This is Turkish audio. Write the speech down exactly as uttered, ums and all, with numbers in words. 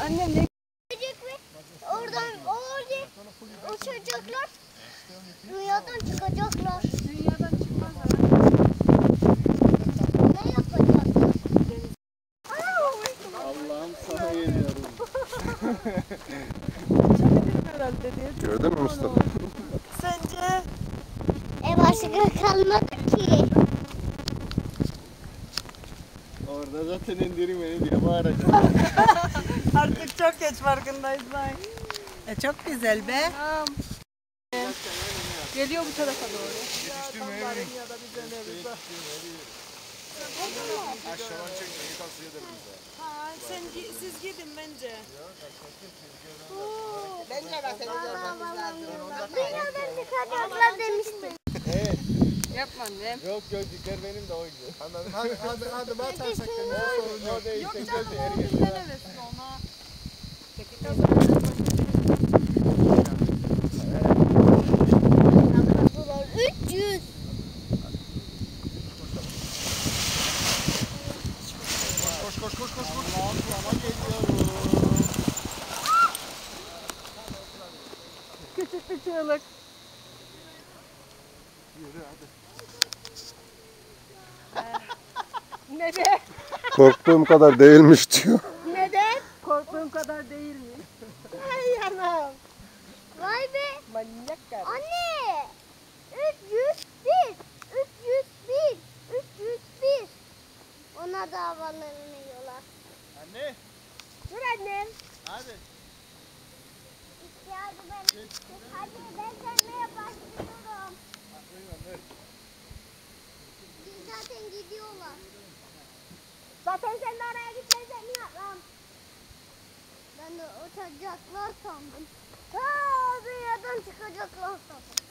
Annem ne? Oradan orada uçacaklar. Dünyadan çıkacaklar. Dünyadan çıkmazlar. Ne yapacaklar? Allah'ım sana geliyorum. Herhalde diye. Gördün mü Mustafa? Sence? E başka kalmadı ki. Orada zaten indirim beni diye bağıracağım. Artık çok geç farkındayız ben. E çok güzel be. Tamam. Geliyor bu tarafa doğru. Yetiştirmeyelim. Ya da bize ne bize. Aşağıdan çekmeyi tavsiye ederim bize. Ha, sen siz gidin bence. Bence de seni görmemiz lazım. Dünyadan çıkacaklar demiştim. Evet. Yapma annem. Yok gözlükler benim de oydu. Anladım. Hadi hadi hadi batarsak kendimize sorun yok. O değil. Yok Sen canım gözlüğü o eri bizden getir. hevesin ona. Dolar üç yüz. Koş koş koş koş koş. Allah'ım sana geliyorum. Küçük bir çığlık. Yürü hadi. Neden? Korktuğum kadar değilmiş diyor. Neden? Korktuğum kadar değil mi? Ay anam. Vay be. Manyak karı. Anne. üç yüz bir. üç yüz bir. üç yüz bir. Ona da havalarını yiyorlar. Anne. Dur annem. Hadi. İhtiyacı ben. Hadi ben gelmeye başlıyorum. Biz zaten gidiyorlar. Zaten sen de oraya gitmesen niye lan? Ben de uçacaklar sandım. Ha, dünyadan çıkacaklar sandım.